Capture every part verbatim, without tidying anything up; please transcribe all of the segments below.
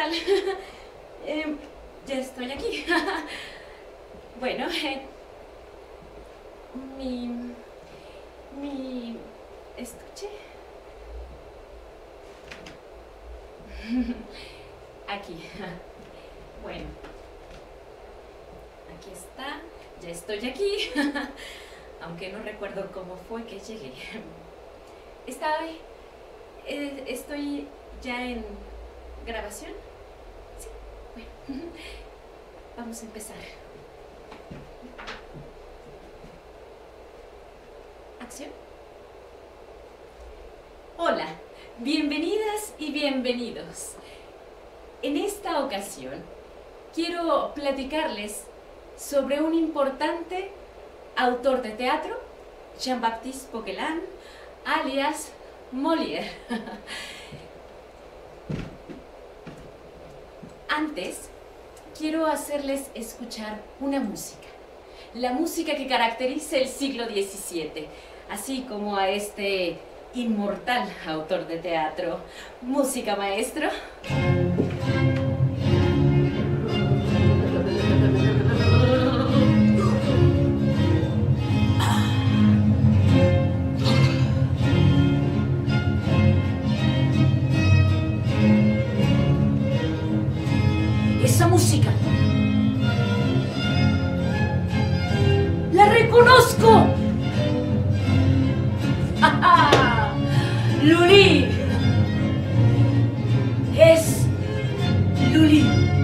tal? eh, ya estoy aquí. Bueno, eh, mi... mi... estuche. Aquí. Bueno. Aquí está. Ya estoy aquí. Aunque no recuerdo cómo fue que llegué. Está... Eh, estoy ya en grabación. Sí. Bueno. Vamos a empezar. Acción. Hola, bienvenidas y bienvenidos. En esta ocasión quiero platicarles sobre un importante autor de teatro, Jean-Baptiste Poquelin, alias Molière. Antes, quiero hacerles escuchar una música. La música que caracteriza el siglo diecisiete, así como a este inmortal autor de teatro. Música, maestro. Esa música la reconozco. ¡Ja! Lully. Es Lully.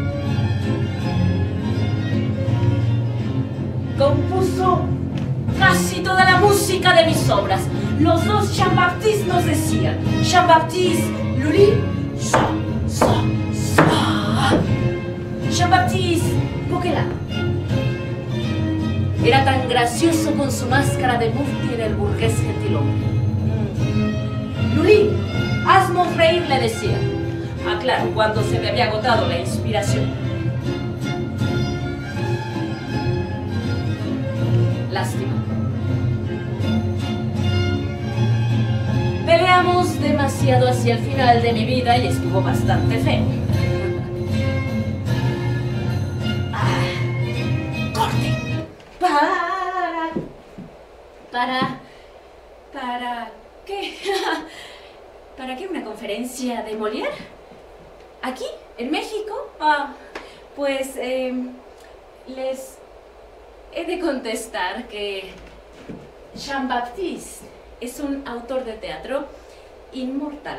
Compuso casi toda la música de mis obras. Los dos Jean-Baptiste nos decían. Jean-Baptiste, Lully, sa, sa, sa. Jean-Baptiste Poquelin. Era tan gracioso con su máscara de mufti en el burgués gentilhombre. Lully, haznos reír, le decía. Ah, claro, cuando se me había agotado la inspiración. Lástima. Peleamos demasiado hacia el final de mi vida y estuvo bastante feo. Para, para, para, ¿qué? ¿Para qué una conferencia de Molière? ¿Aquí? ¿En México? Ah, pues eh, les he de contestar que Jean-Baptiste es un autor de teatro inmortal.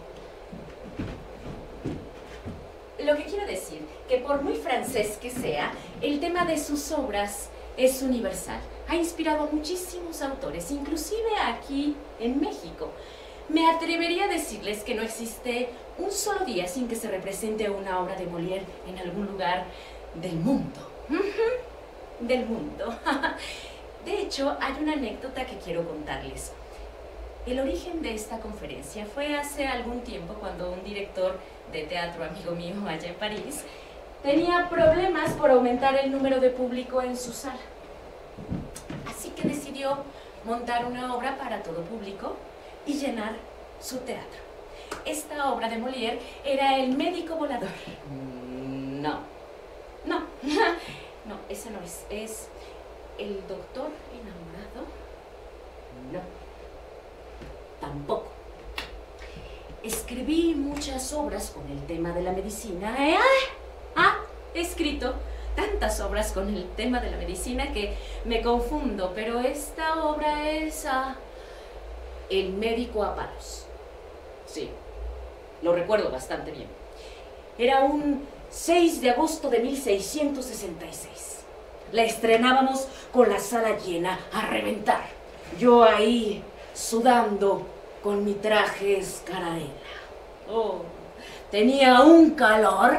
Lo que quiero decir, que por muy francés que sea, el tema de sus obras es universal. Ha inspirado a muchísimos autores, inclusive aquí en México. Me atrevería a decirles que no existe un solo día sin que se represente una obra de Molière en algún lugar del mundo. Del mundo. De hecho, hay una anécdota que quiero contarles. El origen de esta conferencia fue hace algún tiempo cuando un director de teatro, amigo mío allá en París, tenía problemas por aumentar el número de público en su sala. Así que decidió montar una obra para todo público y llenar su teatro. Esta obra de Molière era El médico volador. No, no, no, esa no es. Es El doctor enamorado. No, tampoco. Escribí muchas obras con el tema de la medicina. ¿Eh? Ah, he escrito tantas obras con el tema de la medicina que me confundo, pero esta obra es uh, El médico a palos. Sí, lo recuerdo bastante bien. Era un seis de agosto de mil seiscientos sesenta y seis. La estrenábamos con la sala llena, a reventar. Yo ahí, sudando, con mi traje escarabela. Oh, tenía un calor.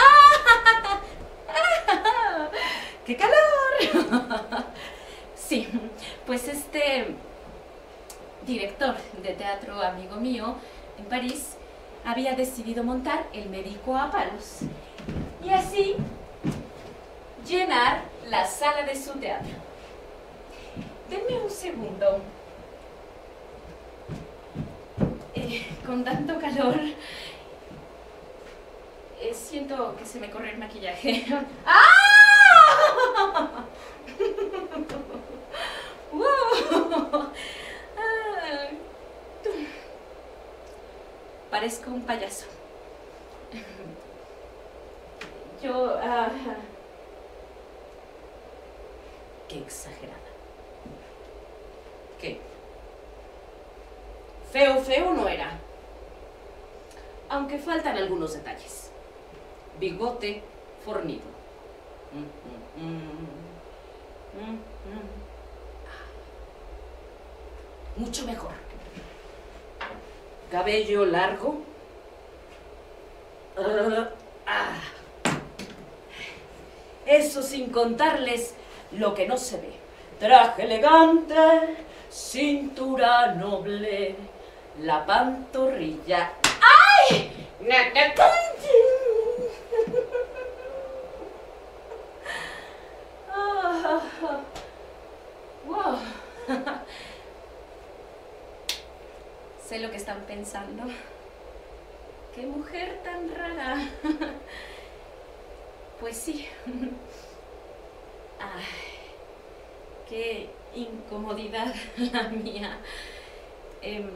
¡Qué calor! Sí, pues este director de teatro, amigo mío, en París, había decidido montar El médico a palos y así llenar la sala de su teatro. Denme un segundo. Eh, con tanto calor, siento que se me corre el maquillaje. ¡Ah! ¡Wow! Ah, parezco un payaso. Yo... Ah, qué exagerada. ¿Qué? Feo, feo no era. Aunque faltan algunos detalles. Bigote fornido. Mm, mm, mm, mm, mm. Mucho mejor. Cabello largo. Uh, ah. Eso sin contarles lo que no se ve. Traje elegante, cintura noble, la pantorrilla. ¡Ay! Wow. Sé lo que están pensando. ¡Qué mujer tan rara! Pues sí. Ay, qué incomodidad la mía. Eh,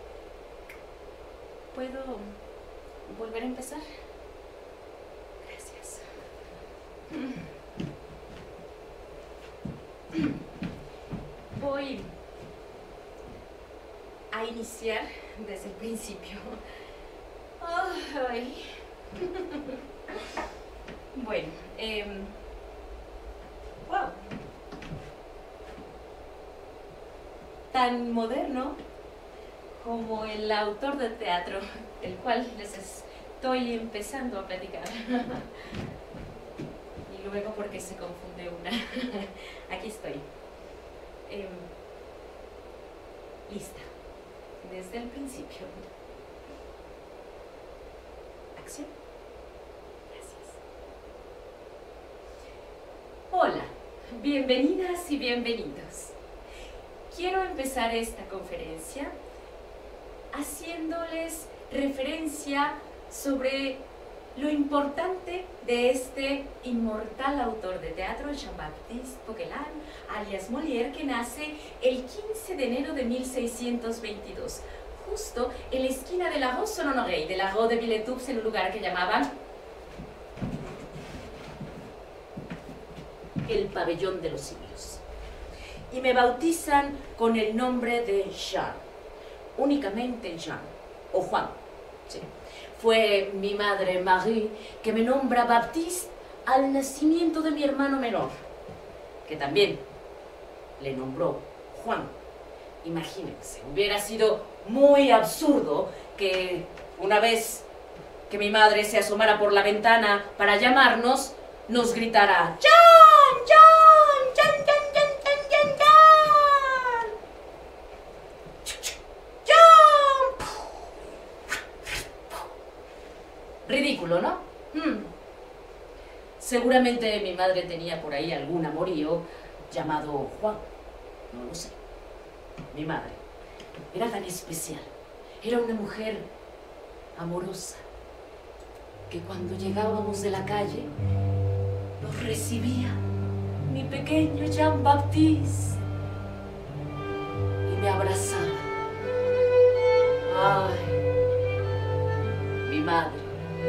¿Puedo volver a empezar? Gracias. Voy a iniciar desde el principio. Ay. Bueno, eh, wow. Tan moderno como el autor de teatro, del cual les estoy empezando a platicar. Y luego porque se confunde una. Aquí estoy. Eh, lista. Desde el principio. Acción. Gracias. Hola, bienvenidas y bienvenidos. Quiero empezar esta conferencia haciéndoles referencia sobre lo importante de este inmortal autor de teatro, Jean-Baptiste Poquelin, alias Molière, que nace el quince de enero de mil seiscientos veintidós, justo en la esquina de la Rue Saint-Honoré y de la Rue de Villetups, en un lugar que llamaban el Pabellón de los Siglos. Y me bautizan con el nombre de Jean, únicamente Jean, o Juan, sí. Fue mi madre Marie que me nombra Baptiste al nacimiento de mi hermano menor, que también le nombró Juan. Imagínense, hubiera sido muy absurdo que una vez que mi madre se asomara por la ventana para llamarnos, nos gritara ¡Jan! ¡Jan! ¡Jan! ¡Jan! ¡Jan! ¡Jan! ¡Jan! ¡Jan! Ridículo, ¿no? Hmm. Seguramente mi madre tenía por ahí algún amorío llamado Juan, no lo sé. Mi madre era tan especial, era una mujer amorosa, que cuando llegábamos de la calle, nos recibía mi pequeño Jean-Baptiste y me abrazaba. Ay, mi madre.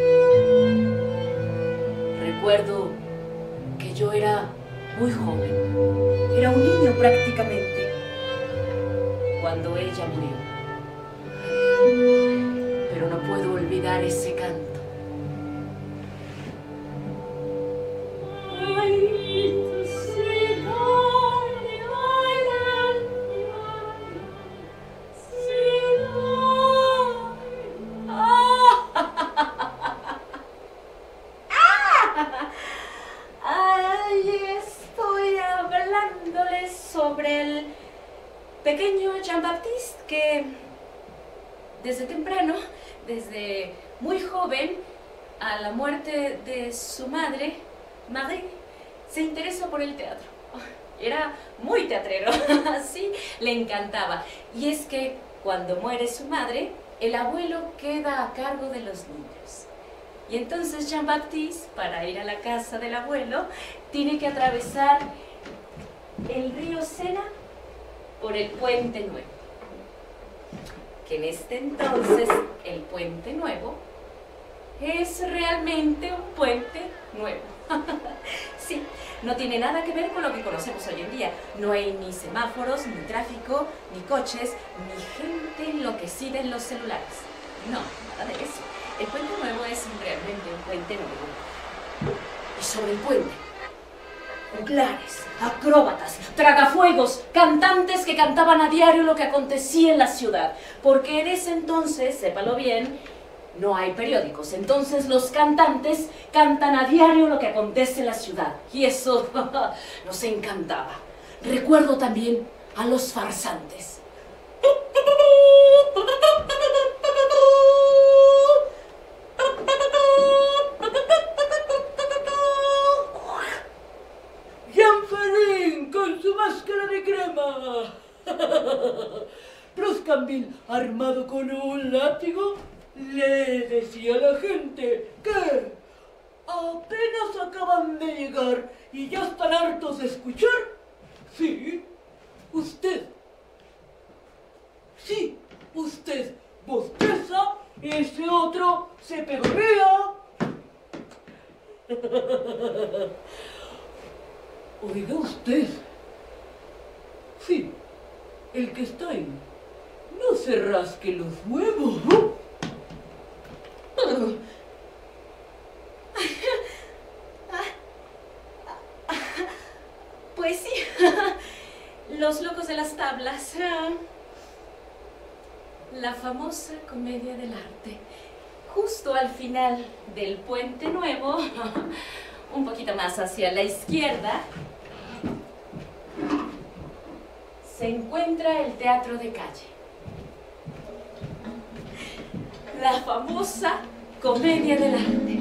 Recuerdo que yo era muy joven, era un niño prácticamente, cuando ella murió. Pero no puedo olvidar ese canto. Jean-Baptiste, que desde temprano, desde muy joven, a la muerte de su madre, Marie, se interesó por el teatro. Era muy teatrero, así le encantaba. Y es que cuando muere su madre, el abuelo queda a cargo de los niños. Y entonces Jean-Baptiste, para ir a la casa del abuelo, tiene que atravesar el río Sena por el Puente Nuevo. Que en este entonces el Puente Nuevo es realmente un puente nuevo. Sí, no tiene nada que ver con lo que conocemos hoy en día. No hay ni semáforos, ni tráfico, ni coches, ni gente enloquecida en los celulares. No, nada de eso. El Puente Nuevo es realmente un puente nuevo. Y sobre el puente, juglares, acróbatas, tragafuegos, cantantes que cantaban a diario lo que acontecía en la ciudad. Porque en ese entonces, sépalo bien, no hay periódicos. Entonces los cantantes cantan a diario lo que acontece en la ciudad. Y eso nos encantaba. Recuerdo también a los farsantes. Jean-Ferrin con su máscara de crema. Proscambil, armado con un látigo, le decía a la gente que apenas acaban de llegar y ya están hartos de escuchar. Sí, usted. Sí, usted bosteza, ese otro se pedorrea. Oiga usted. Sí, el que está ahí, no se rasque los huevos, ¿no? Pues sí, Los locos de las tablas. La famosa comedia del arte. Justo al final del Puente Nuevo, un poquito más hacia la izquierda, se encuentra el Teatro de Calle. La famosa comedia del arte.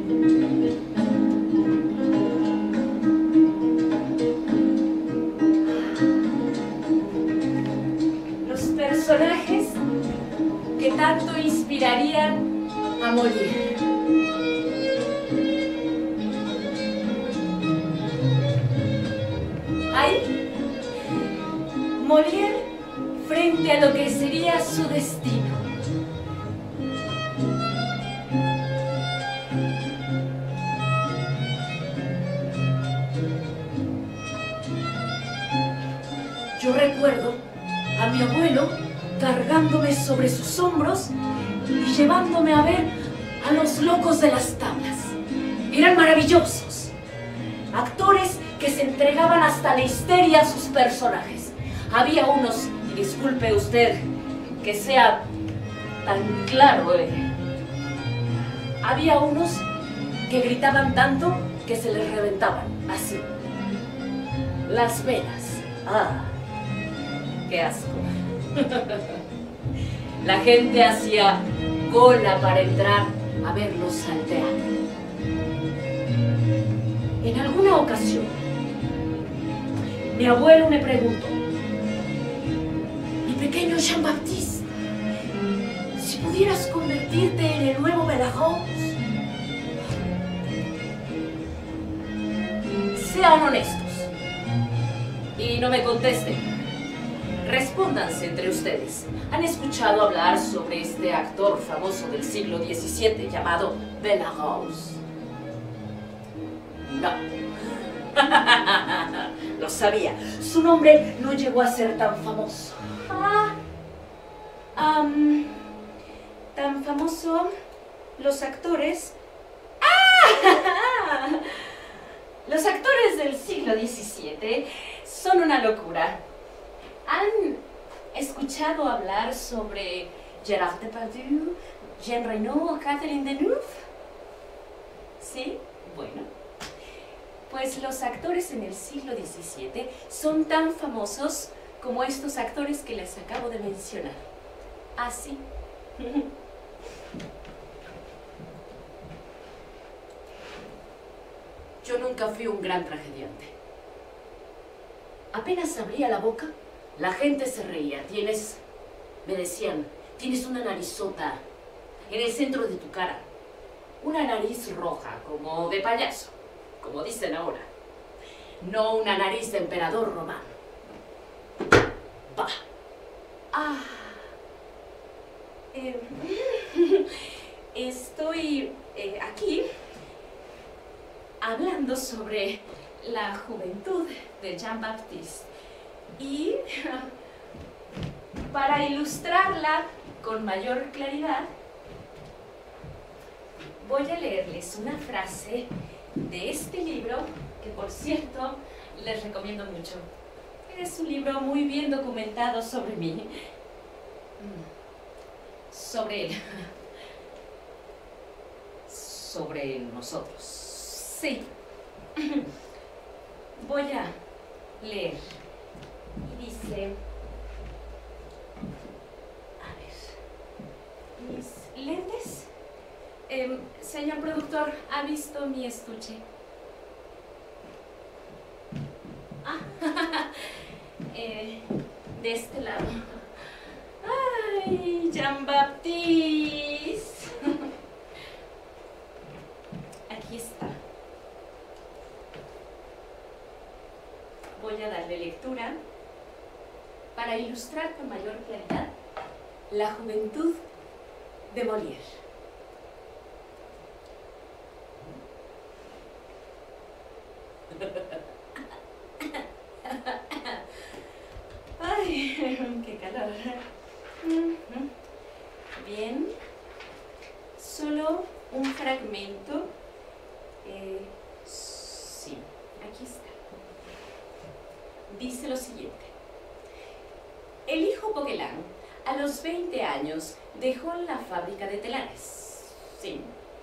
Los personajes que tanto inspirarían a Molière. Ahí, Molière frente a lo que sería su destino. Yo recuerdo a mi abuelo cargándome sobre sus hombros y llevándome a ver a los locos de las tablas. Eran maravillosos. Actores que se entregaban hasta la histeria a sus personajes. Había unos, y disculpe usted que sea tan claro, eh, había unos que gritaban tanto que se les reventaban, así, las venas. Ah, qué asco. La gente hacía cola para entrar a verlos al teatro. En alguna ocasión, mi abuelo me preguntó: mi pequeño Jean-Baptiste, si pudieras convertirte en el nuevo Belagos, sean honestos y no me contesten. Respóndanse entre ustedes. ¿Han escuchado hablar sobre este actor famoso del siglo diecisiete llamado Belagos? No. Lo sabía. Su nombre no llegó a ser tan famoso. Ah, um, tan famoso. Los actores. ¡Ah! Los actores del siglo diecisiete son una locura. ¿Han escuchado hablar sobre Gérard Depardieu, Jean Reno o Catherine Deneuve? ¿Sí? Bueno. Pues los actores en el siglo diecisiete son tan famosos como estos actores que les acabo de mencionar. Así. Yo nunca fui un gran tragediante. Apenas abría la boca, la gente se reía. Tienes, me decían, tienes una narizota en el centro de tu cara. una nariz roja, como de payaso, como dicen ahora. No una nariz de emperador romano. Bah. Ah. Eh, estoy eh, aquí hablando sobre la juventud de Jean-Baptiste y para ilustrarla con mayor claridad voy a leerles una frase de este libro que, por cierto, les recomiendo mucho. Es un libro muy bien documentado sobre mí, sobre él, sobre nosotros. Sí. Voy a leer. Y dice, a ver, mis lentes. Eh, señor productor, ¿ha visto mi estuche? Ah, eh, de este lado. Ay, Jean-Baptiste. Aquí está. Voy a darle lectura para ilustrar con mayor claridad la juventud de Molière. Ay, qué calor. Bien, solo un fragmento. Eh, sí, aquí está. Dice lo siguiente. El hijo Poquelin, a los veinte años, dejó la fábrica de telares. Sí.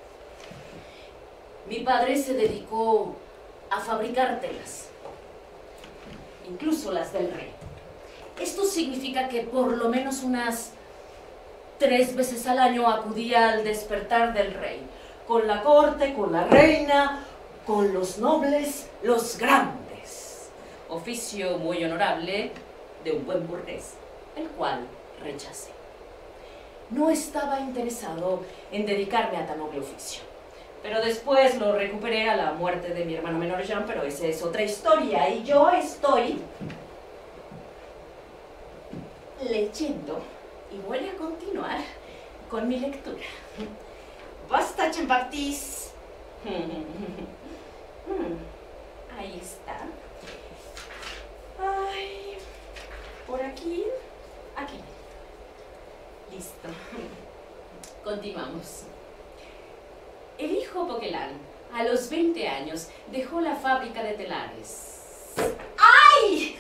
Mi padre se dedicó a fabricar telas, incluso las del rey. Esto significa que por lo menos unas tres veces al año acudía al despertar del rey, con la corte, con la reina, con los nobles, los grandes. Oficio muy honorable de un buen burgués, el cual rechacé. No estaba interesado en dedicarme a tan noble oficio, pero después lo recuperé a la muerte de mi hermano menor Jean, pero esa es otra historia, y yo estoy leyendo y voy a continuar con mi lectura. Basta, Jean-Baptiste. Ahí está. Ay, por aquí, aquí. Listo. Continuamos. El hijo Poquelin, a los veinte años, dejó la fábrica de telares. ¡Ay!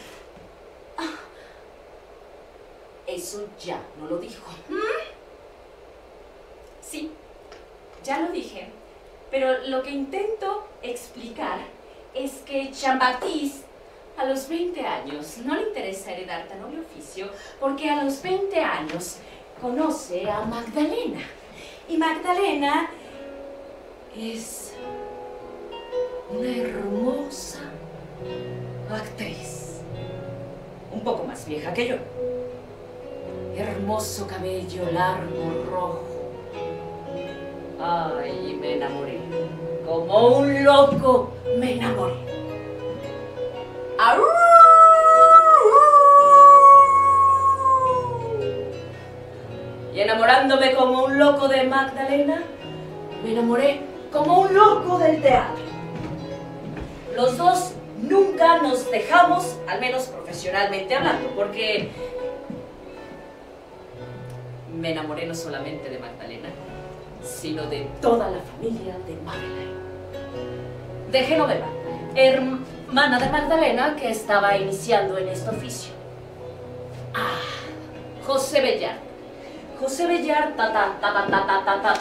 Eso ya no lo dijo. ¿Mm? Sí, ya lo dije, pero lo que intento explicar es que Jean-Baptiste a los veinte años no le interesa heredar tan noble oficio porque a los veinte años conoce a Magdalena. Y Magdalena es una hermosa actriz, un poco más vieja que yo. Hermoso cabello largo, rojo. Ay, me enamoré. Como un loco, me enamoré. ¡Au! Y enamorándome como un loco de Magdalena, me enamoré como un loco del teatro. Los dos nunca nos dejamos, al menos profesionalmente hablando, porque me enamoré no solamente de Magdalena, sino de toda la familia de Madeleine. De Genoveva, hermana de Magdalena, que estaba iniciando en este oficio. Ah, José Bellart. José Bellart, ta ta ta ta ta ta ta ta.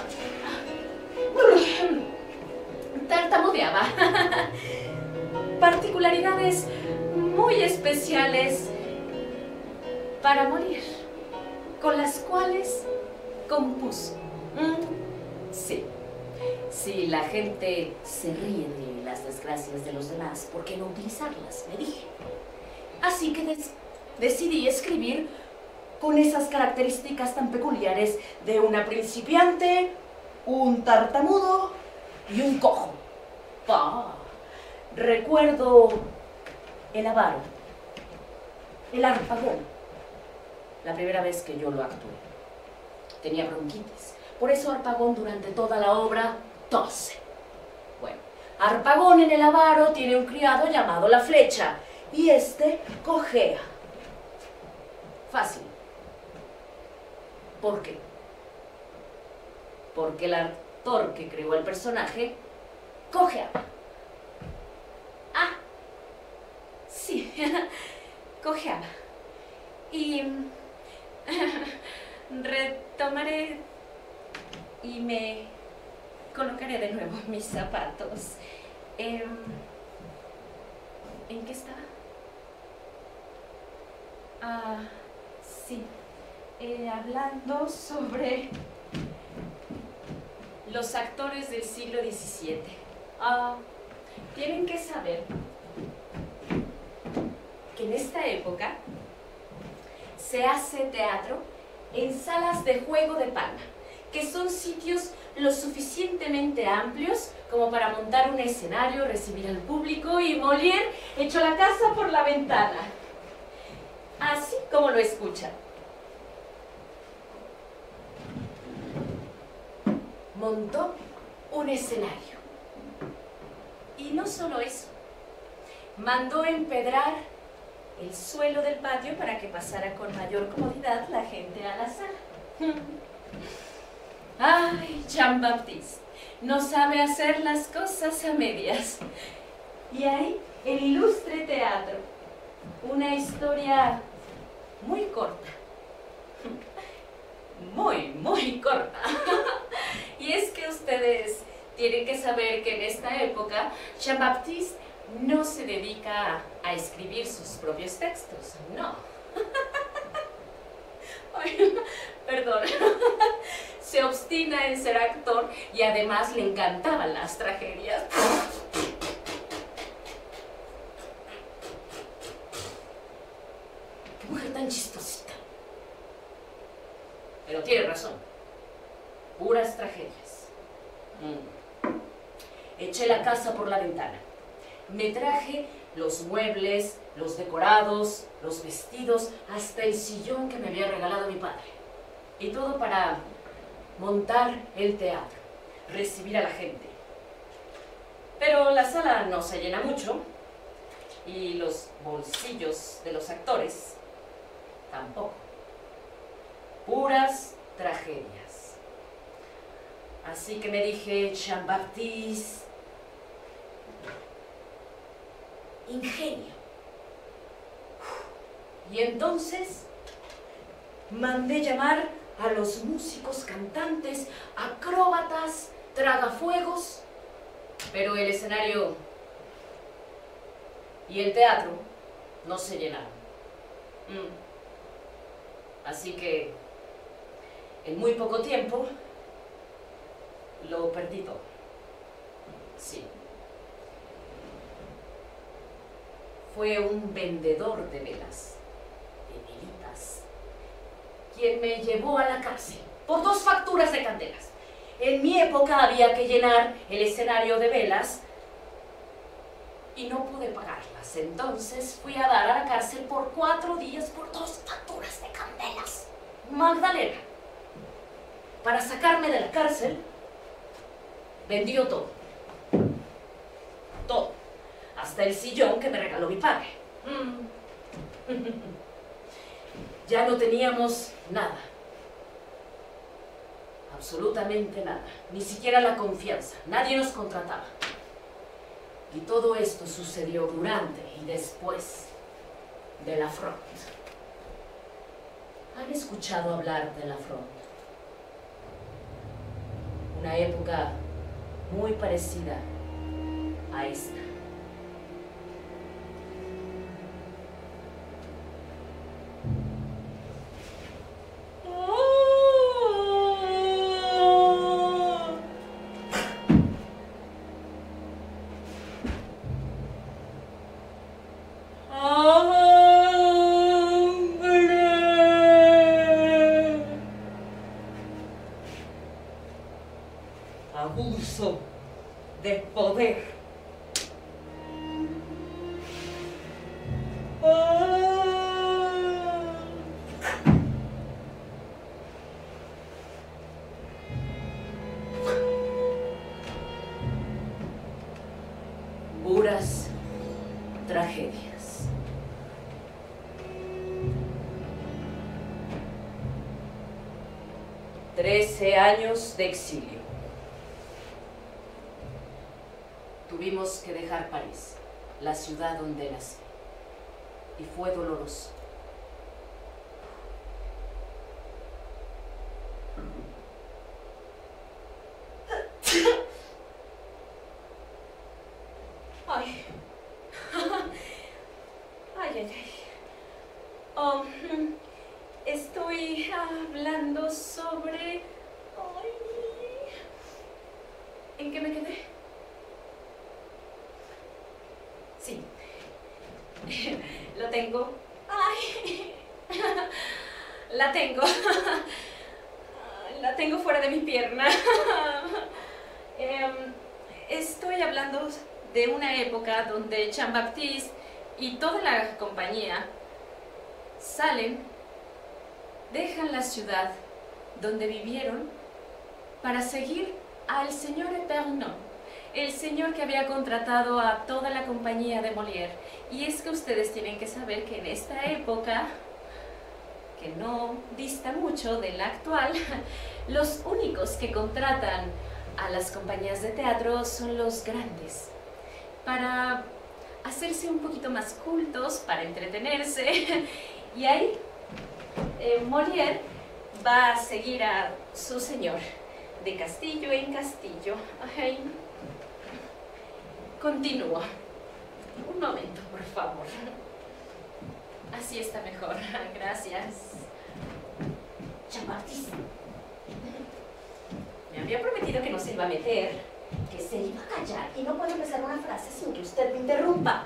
Tartamudeaba. Particularidades muy especiales para morir, con las cuales compuso. Mm, sí, si la gente se ríe de las desgracias de los demás, ¿por qué no utilizarlas? Me dije. Así que des decidí escribir con esas características tan peculiares de una principiante un tartamudo y un cojo. ¡Pah! Recuerdo el avaro, el Harpagon, la primera vez que yo lo actué. Tenía bronquitis, por eso Harpagon durante toda la obra tose. Bueno, Harpagon en el avaro tiene un criado llamado La Flecha, y este cojea. Fácil. ¿Por qué? Porque el actor que creó el personaje cojeaba. Ah, sí, cojeaba. Y retomaré y me colocaré de nuevo mis zapatos. Eh, ¿En qué estaba? Ah, sí. Eh, hablando sobre los actores del siglo diecisiete. Ah, tienen que saber que en esta época se hace teatro en salas de juego de palma, que son sitios lo suficientemente amplios como para montar un escenario, recibir al público y Molière echó la casa por la ventana. Así como lo escuchan. Montó un escenario. Y no solo eso, mandó empedrar el suelo del patio para que pasara con mayor comodidad la gente a la sala. Ay, Jean-Baptiste, no sabe hacer las cosas a medias. Y ahí, el ilustre teatro, una historia muy corta. Muy, muy corta. Y es que ustedes tienen que saber que en esta época Jean-Baptiste no se dedica a escribir sus propios textos, no. Ay, perdón. Se obstina en ser actor y además le encantaban las tragedias. ¡Qué mujer tan chistosita! Pero tiene razón. Puras tragedias. Mm. Eché la casa por la ventana. Me traje los muebles, los decorados, los vestidos, hasta el sillón que me había regalado mi padre. Y todo para montar el teatro, recibir a la gente. Pero la sala no se llena mucho y los bolsillos de los actores tampoco. Puras tragedias. Así que me dije, Jean-Baptiste, ingenio. Y entonces mandé llamar a los músicos, cantantes, acróbatas, tragafuegos, pero el escenario y el teatro no se llenaron. Mm. Así que en muy poco tiempo lo perdí todo. Sí. Fue un vendedor de velas, de velitas, quien me llevó a la cárcel por dos facturas de candelas. En mi época había que llenar el escenario de velas y no pude pagarlas. Entonces fui a dar a la cárcel por cuatro días por dos facturas de candelas. Magdalena, para sacarme de la cárcel, vendió todo. Todo. Hasta el sillón que me regaló mi padre. Mm. Ya no teníamos nada. Absolutamente nada. Ni siquiera la confianza. Nadie nos contrataba. Y todo esto sucedió durante y después de la Fronde. ¿Han escuchado hablar de la Fronde? Una época muy parecida a esta. de poder. Ah. Puras tragedias. Trece años de exilio. Tuvimos que dejar París, la ciudad donde nací, y fue doloroso. Ay. Ay, ay, ay. Oh, estoy hablando sobre... Ay. ¿En qué me quedé? Sí. Lo tengo. Ay. La tengo. La tengo fuera de mi pierna. Eh, estoy hablando de una época donde Jean-Baptiste y toda la compañía salen, dejan la ciudad donde vivieron para seguir al señor Epernon, el señor que había contratado a toda la compañía de Molière. Y es que ustedes tienen que saber que en esta época, que no dista mucho de la actual, los únicos que contratan a las compañías de teatro son los grandes, para hacerse un poquito más cultos, para entretenerse. Y ahí eh, Molière va a seguir a su señor de castillo en castillo. Ay. Continúo. Un momento, por favor. Así está mejor. Gracias. Jean-Baptiste me había prometido que no se iba a meter, que se iba a callar y no puedo empezar una frase sin que usted me interrumpa.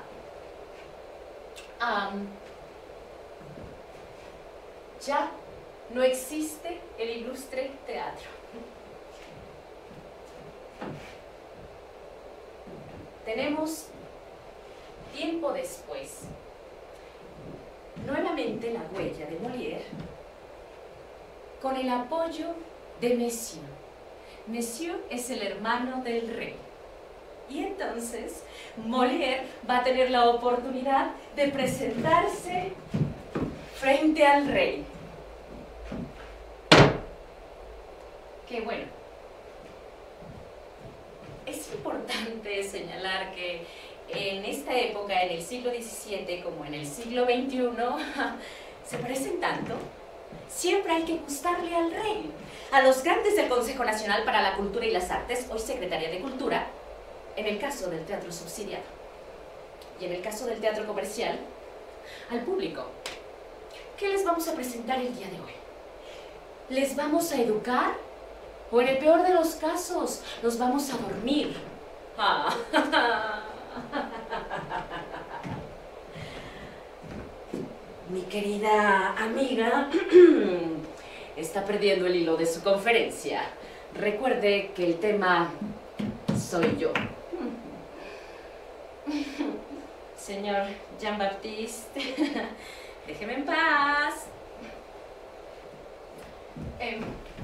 Um, ya no existe el ilustre teatro. Tenemos, tiempo después, nuevamente la huella de Molière con el apoyo de Monsieur. Monsieur es el hermano del rey. Y entonces Molière va a tener la oportunidad de presentarse frente al rey. Qué bueno. Es importante señalar que en esta época, en el siglo diecisiete como en el siglo veintiuno, se parecen tanto. Siempre hay que gustarle al rey. A los grandes del Consejo Nacional para la Cultura y las Artes, hoy Secretaría de Cultura, en el caso del teatro subsidiado, y en el caso del teatro comercial, al público. ¿Qué les vamos a presentar el día de hoy? ¿Les vamos a educar? O en el peor de los casos, los vamos a dormir. Ah. Mi querida amiga está perdiendo el hilo de su conferencia. Recuerde que el tema soy yo. Señor Jean-Baptiste, déjeme en paz. Eh,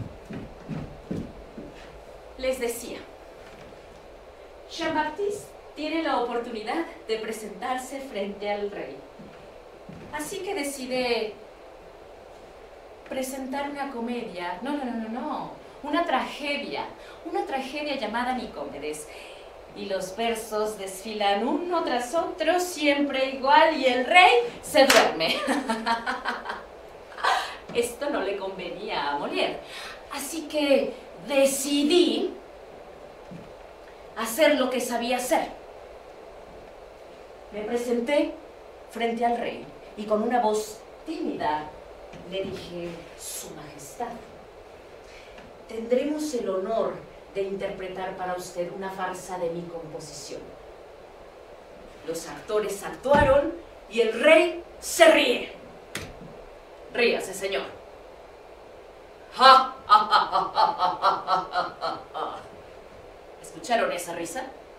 les decía, Jean-Baptiste tiene la oportunidad de presentarse frente al rey. Así que decide presentar una comedia, no, no, no, no, no, una tragedia, una tragedia llamada Nicomedes. Y los versos desfilan uno tras otro, siempre igual, y el rey se duerme. Esto no le convenía a Molière, así que decidí hacer lo que sabía hacer. Me presenté frente al rey y con una voz tímida le dije: Su Majestad, tendremos el honor de interpretar para usted una farsa de mi composición. Los actores actuaron y el rey se ríe. Ríase, señor. Ja, ja, ja, ja, ja, ja, ja, ja. ¿Escucharon esa risa?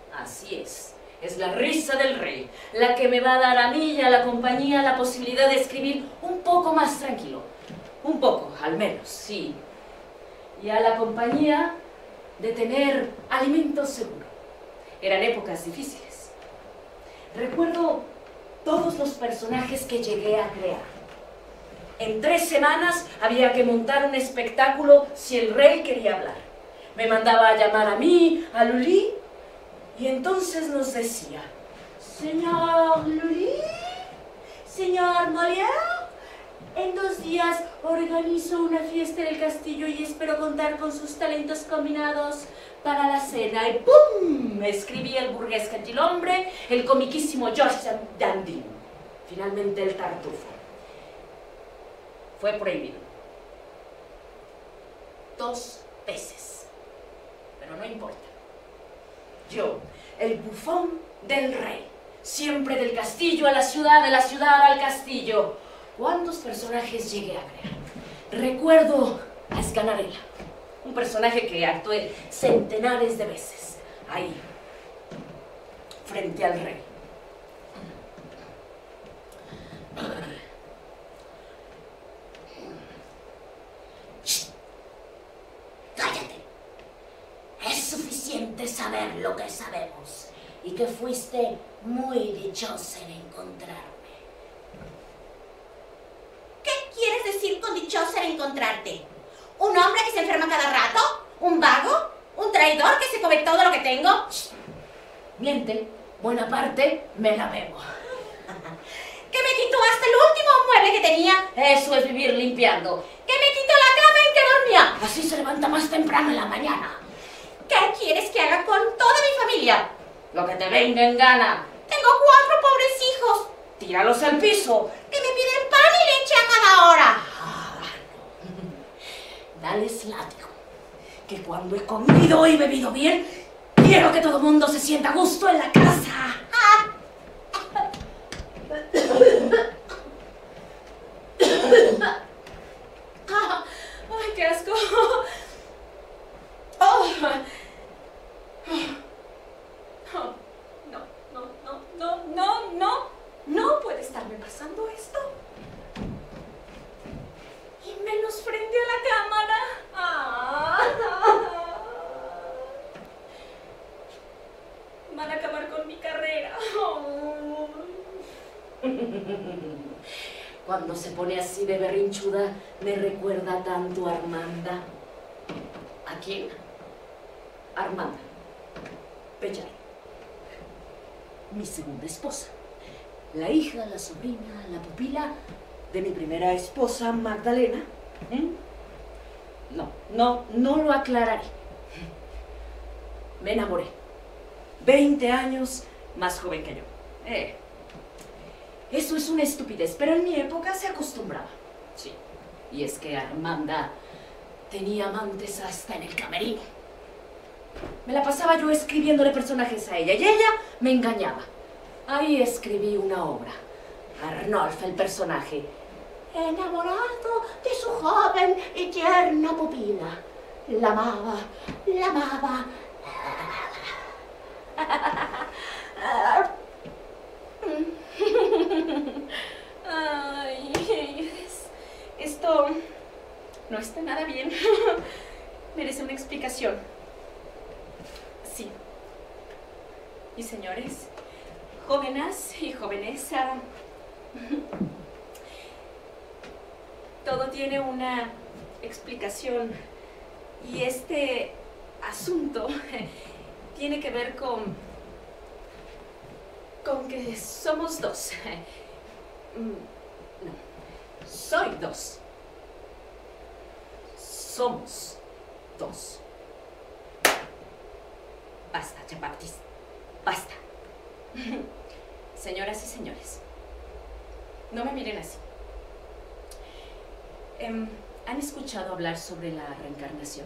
Así es. Es la risa del rey, la que me va a dar a mí y a la compañía la posibilidad de escribir un poco más tranquilo. Un poco, al menos, sí. Y a la compañía de tener alimento seguro. Eran épocas difíciles. Recuerdo todos los personajes que llegué a crear. En tres semanas había que montar un espectáculo si el rey quería hablar. Me mandaba a llamar a mí, a Lully, y entonces nos decía: Señor Lully, señor Molière, en dos días organizo una fiesta en el castillo y espero contar con sus talentos combinados para la cena. Y ¡pum! Escribía el burgués gentilhombre, el comiquísimo George Dandy. Finalmente el Tartufo. Fue prohibido. Dos veces. Pero no importa. Yo, el bufón del rey, siempre del castillo a la ciudad, de la ciudad al castillo. ¿Cuántos personajes llegué a crear? Recuerdo a Sganarelle, un personaje que actué centenares de veces, ahí, frente al rey. Cállate. Es suficiente saber lo que sabemos y que fuiste muy dichosa en encontrarme. ¿Qué quieres decir con dichosa en encontrarte? ¿Un hombre que se enferma cada rato? ¿Un vago? ¿Un traidor que se come todo lo que tengo? Miente, buena parte me la bebo. ¿Que me quitó hasta el último mueble que tenía? Eso es vivir limpiando. ¿Que me quitó la cama en que dormía? Así se levanta más temprano en la mañana. ¿Qué quieres que haga con toda mi familia? Lo que te venga en gana. Tengo cuatro pobres hijos. Tíralos al piso. Que me piden pan y leche a cada hora. Ah, no. Dales látigo. Que cuando he comido y bebido bien, quiero que todo el mundo se sienta a gusto en la casa. Ah. Ah, ¡ay, qué asco! Oh. Oh. No, no, no, no, no, no. No puede estarme pasando esto. Y menos frente a la cámara. Ah. Van a acabar con mi carrera. Oh. Cuando se pone así de berrinchuda, me recuerda tanto a Armanda. ¿A quién? Armanda Bellar, mi segunda esposa. La hija, la sobrina, la pupila de mi primera esposa, Magdalena. ¿Mm? No, no, no lo aclararé. Me enamoré. Veinte años más joven que yo. Eh. Eso es una estupidez, pero en mi época se acostumbraba. Sí. Y es que Armanda tenía amantes hasta en el camerino. Me la pasaba yo escribiéndole personajes a ella y ella me engañaba. Ahí escribí una obra. Arnolf, el personaje, Enamorado de su joven y tierna pupila. La amaba, la amaba. Ay, esto no está nada bien. Merece una explicación. Sí. Y señores, jóvenes y jóvenes, ah, todo tiene una explicación. Y este asunto tiene que ver con con que somos dos. No, soy dos. Somos dos. Basta, chapatis. Basta. Señoras y señores, no me miren así. Um, ¿Han escuchado hablar sobre la reencarnación?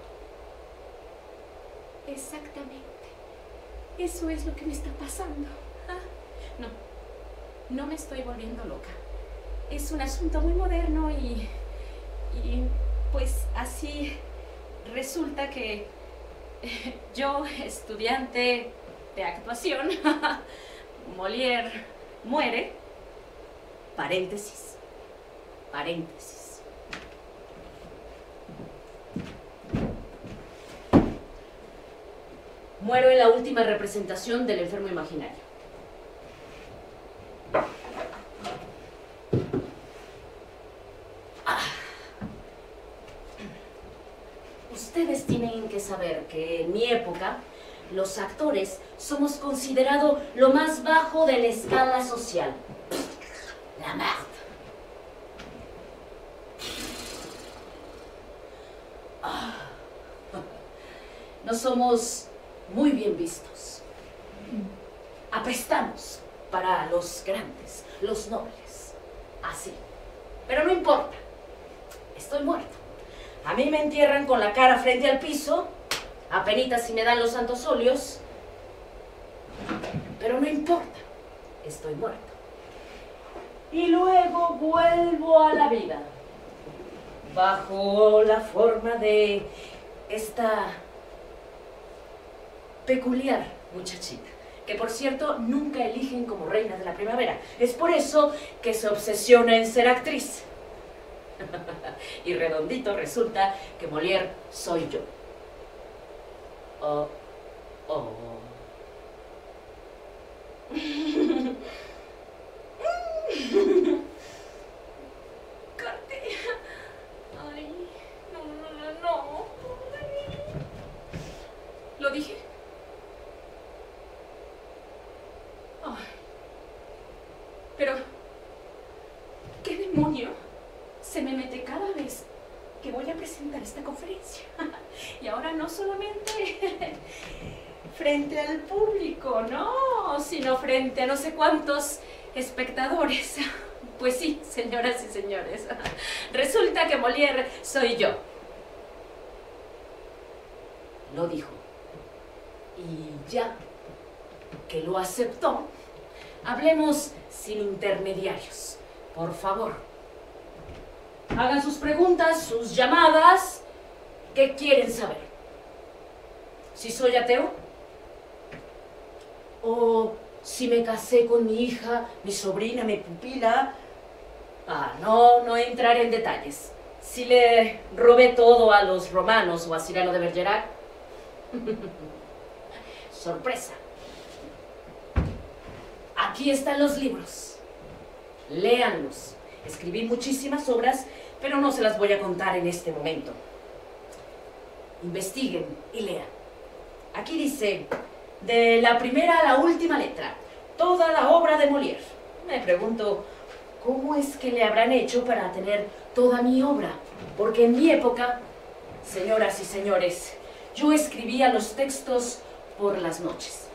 Exactamente. Eso es lo que me está pasando. Ah, no, no me estoy volviendo loca. Es un asunto muy moderno y, y pues así resulta que yo, estudiante de actuación, Molière muere, paréntesis, paréntesis. Muero en la última representación del enfermo imaginario. Ah. Ustedes tienen que saber que en mi época los actores somos considerados lo más bajo de la escala social. La merde. Ah. No somos muy bien vistos. Apestamos para los grandes, los nobles. Así. Pero no importa. Estoy muerto. A mí me entierran con la cara frente al piso, apenitas si me dan los santos óleos, pero no importa, estoy muerto. Y luego vuelvo a la vida, bajo la forma de esta peculiar muchachita, que por cierto nunca eligen como reina de la primavera. Es por eso que se obsesiona en ser actriz. Y redondito resulta que Molière soy yo. Oh, oh. Corte. Ay, no, no, no, no. ¿Lo dije? Ay. Pero, ¿qué demonio se me mete cada vez que voy a presentar esta conferencia? Y ahora no solamente frente al público, no, sino frente a no sé cuántos espectadores. Pues sí, señoras y señores, resulta que Molière soy yo. Lo dijo. Y ya que lo aceptó, hablemos sin intermediarios, por favor. Hagan sus preguntas, sus llamadas. ¿Qué quieren saber? ¿Si soy ateo? ¿O si me casé con mi hija, mi sobrina, mi pupila? Ah, no, no entraré en detalles. Si le robé todo a los romanos o a Cyrano de Bergerac. Sorpresa. Aquí están los libros. Léanlos. Escribí muchísimas obras, pero no se las voy a contar en este momento. Investiguen y lean. Aquí dice, de la primera a la última letra, toda la obra de Molière. Me pregunto, ¿cómo es que le habrán hecho para tener toda mi obra? Porque en mi época, señoras y señores, yo escribía los textos por las noches.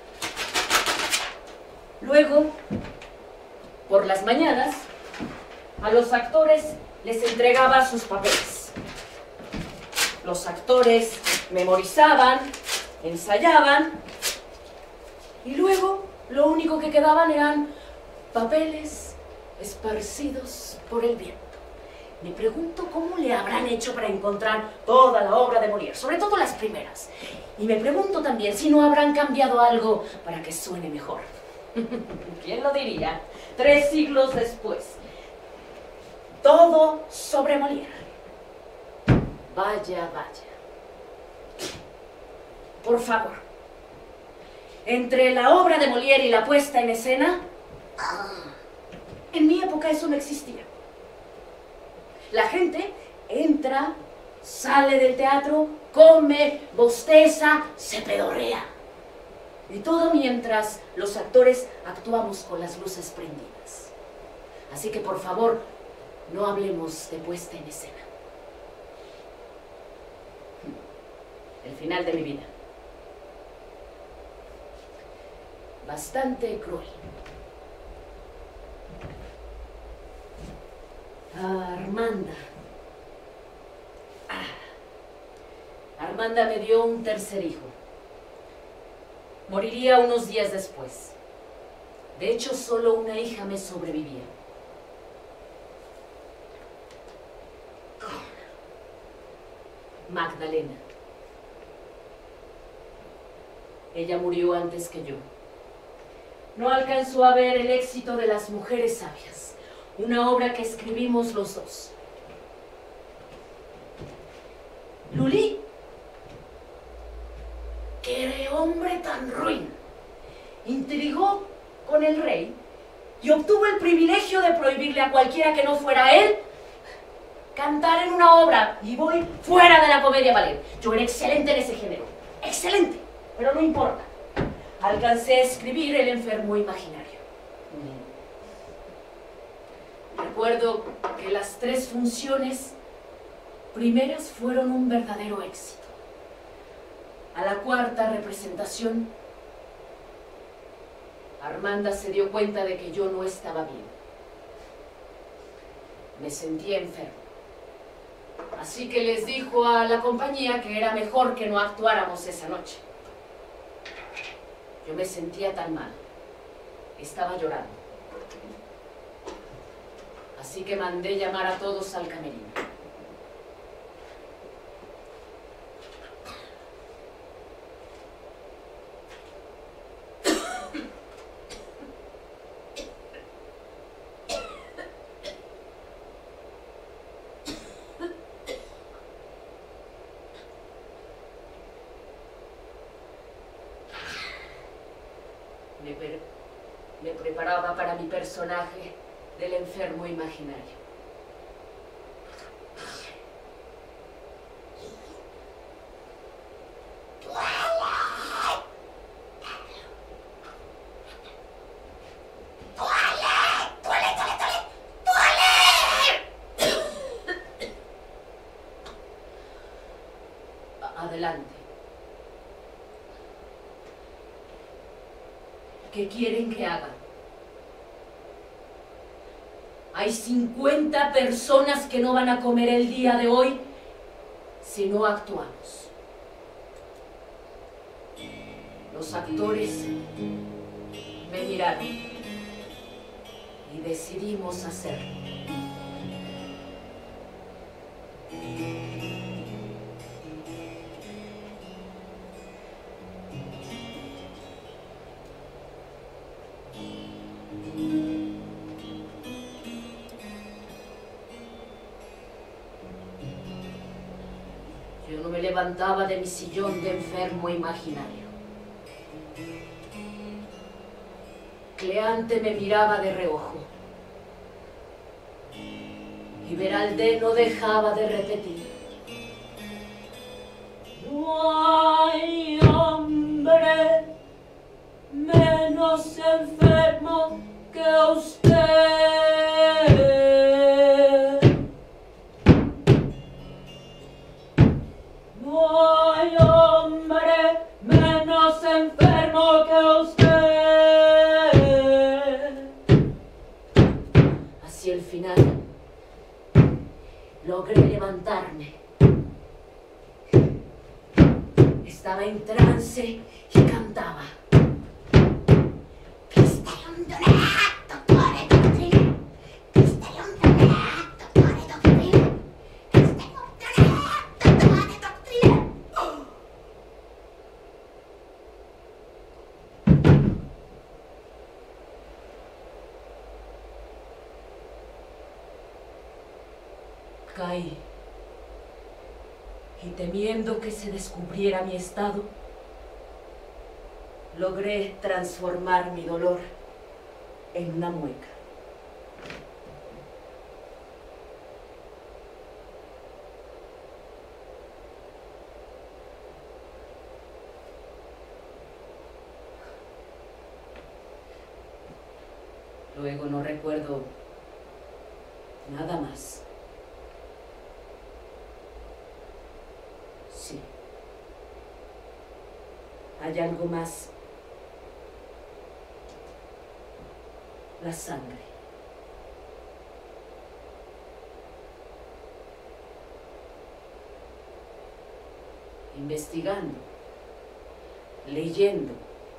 Luego, por las mañanas, a los actores les entregaba sus papeles. Los actores memorizaban, ensayaban, y luego lo único que quedaban eran papeles esparcidos por el viento. Me pregunto cómo le habrán hecho para encontrar toda la obra de Molière, sobre todo las primeras. Y me pregunto también si no habrán cambiado algo para que suene mejor. ¿Quién lo diría? Tres siglos después. Todo sobre Molière. Vaya, vaya. Por favor, entre la obra de Molière y la puesta en escena, en mi época eso no existía. La gente entra, sale del teatro, come, bosteza, se pedorrea. Y todo mientras los actores actuamos con las luces prendidas. Así que por favor, no hablemos de puesta en escena. El final de mi vida. Bastante cruel. Armanda. Ah. Armanda me dio un tercer hijo. Moriría unos días después. De hecho, solo una hija me sobrevivía. Magdalena. Ella murió antes que yo. No alcanzó a ver el éxito de Las Mujeres Sabias, una obra que escribimos los dos. Lully, qué hombre tan ruin, intrigó con el rey y obtuvo el privilegio de prohibirle a cualquiera que no fuera él cantar en una obra, y voy fuera de la comedia ballet. Yo era excelente en ese género, excelente, pero no importa. Alcancé a escribir El enfermo imaginario. Recuerdo que las tres funciones primeras fueron un verdadero éxito. A la cuarta representación, Armanda se dio cuenta de que yo no estaba bien. Me sentía enfermo. Así que les dijo a la compañía que era mejor que no actuáramos esa noche. Yo me sentía tan mal. Estaba llorando. Así que mandé llamar a todos al camerino. Me, pre me preparaba para mi personaje del enfermo imaginario. Adelante. ¿Qué quieren que haga? Hay cincuenta personas que no van a comer el día de hoy si no actuamos. Los actores me miraron y decidimos hacerlo. Yo no me levantaba de mi sillón de enfermo imaginario. Cleante me miraba de reojo. Y Veralde no dejaba de repetir: No hay hombre menos enfermo que usted. No hay hombre menos enfermo que usted. Hacia el final, logré levantarme. Estaba en trance y cantaba. Caí, y temiendo que se descubriera mi estado, logré transformar mi dolor en una mueca. Luego no recuerdo nada más. Sí. Hay algo más. La sangre. Investigando, leyendo,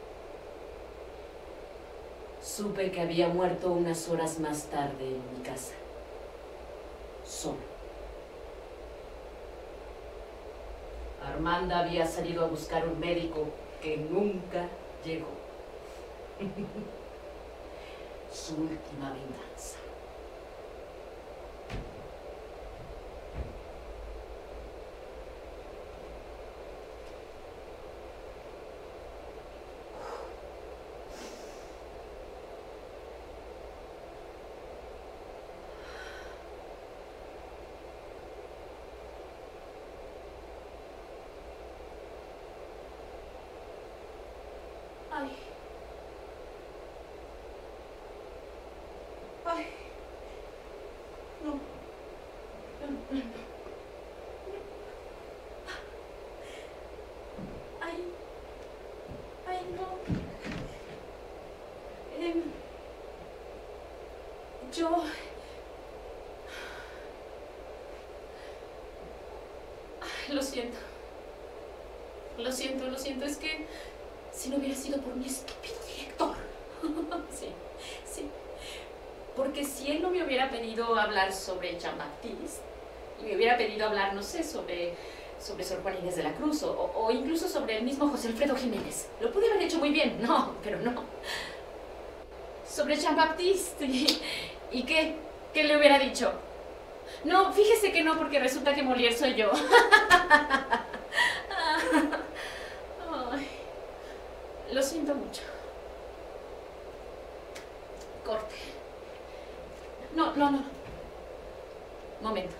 supe que había muerto unas horas más tarde en mi casa, solo. Armanda había salido a buscar un médico que nunca llegó. Su última venganza. Ay. Ay. No. Ay. Ay, no. Eh, yo... Ay, lo siento. Lo siento, lo siento. Es que si no hubiera sido por mi estúpido director. Sí, sí. Porque si él no me hubiera pedido hablar sobre Jean-Baptiste, y me hubiera pedido hablar, no sé, sobre, sobre Sor Juana Inés de la Cruz, o, o incluso sobre el mismo José Alfredo Jiménez, lo pude haber hecho muy bien. No, pero no. Sobre Jean-Baptiste. ¿Y, y qué? ¿Qué le hubiera dicho? No, fíjese que no, porque resulta que Molière soy yo. Ay, lo siento mucho. Corte. No, no, no. Momento.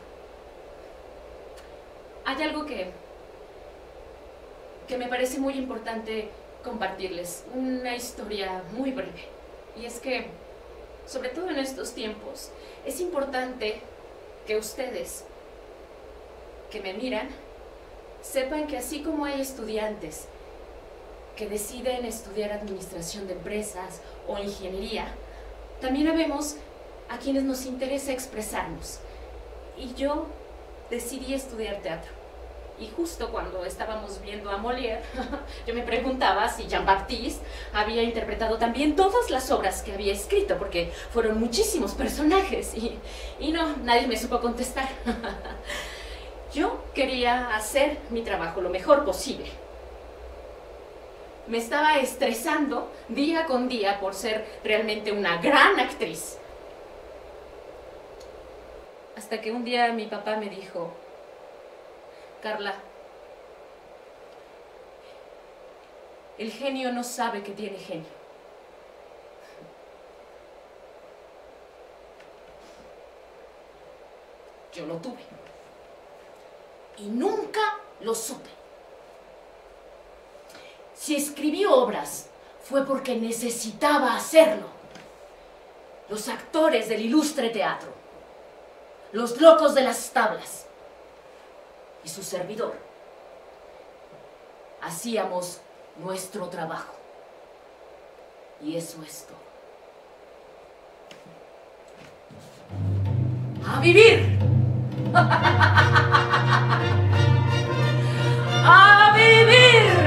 Hay algo que, que me parece muy importante compartirles. Una historia muy breve. Y es que, sobre todo en estos tiempos, es importante que ustedes, que me miran, sepan que así como hay estudiantes que deciden estudiar administración de empresas o ingeniería, también habemos a quienes nos interesa expresarnos. Y yo decidí estudiar teatro. Y justo cuando estábamos viendo a Molière, yo me preguntaba si Jean-Baptiste había interpretado también todas las obras que había escrito, porque fueron muchísimos personajes y, y no, nadie me supo contestar. Yo quería hacer mi trabajo lo mejor posible. Me estaba estresando día con día por ser realmente una gran actriz. Hasta que un día mi papá me dijo: Carla, el genio no sabe que tiene genio. Yo lo tuve. Y nunca lo supe. Si escribí obras, fue porque necesitaba hacerlo. Los actores del ilustre teatro, los locos de las tablas y su servidor, hacíamos nuestro trabajo. Y eso es todo. ¡A vivir! ¡A vivir!